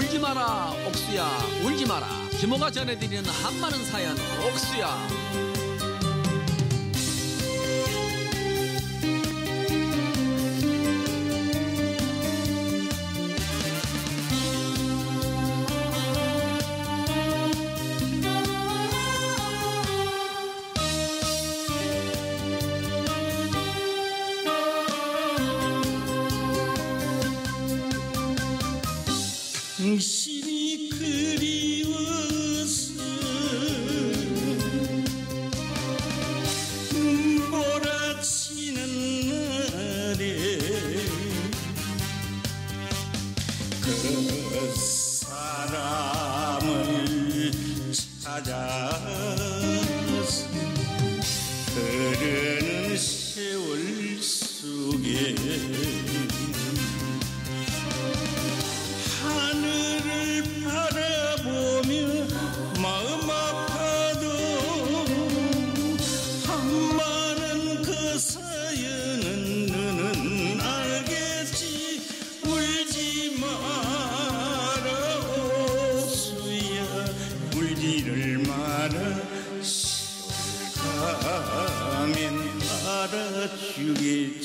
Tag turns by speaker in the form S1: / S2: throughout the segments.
S1: 울지 마라 옥수야 울지 마라. 김호가 전해드리는 한마는 사연 옥수야.
S2: 당신이 그리워서 눈보라치는 날에 그 사람을 찾아서 흐르는 세월 속에 하늘을 바라보며 마음 아파도 한마는 그 사연은 너는 알겠지. 울지 마라 옥수야 울지를 마라. 세월 가면 알아주겠지.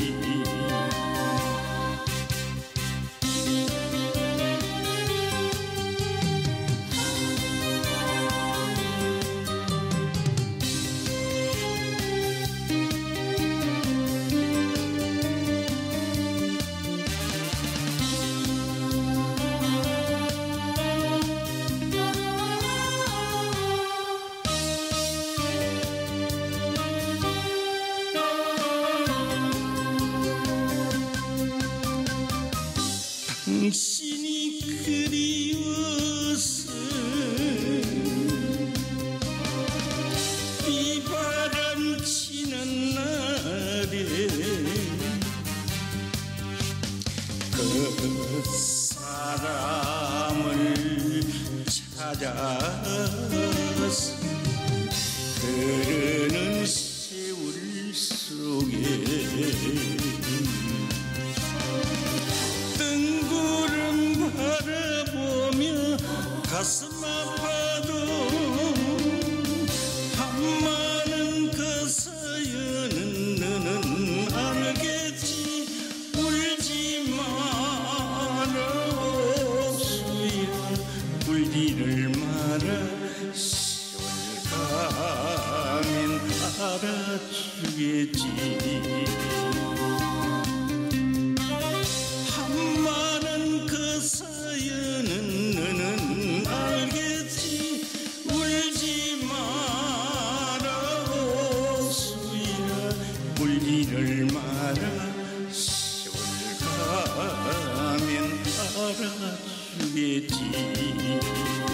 S2: 당신이 그리워서 비바람 치는 날에 그 사람을 찾아서 흐르는 세월 속에 뜬구름 바라보며 가슴 아파도 한마는 그 사연은 너는 알겠지. 울지 마라 옥수야 울지를 마라. 세월 가면 알아주겠지. 한마는 그 사연은 너는 알겠지. 울지 마라 옥수야 울지를 마라. 세월 가면 알아주겠지.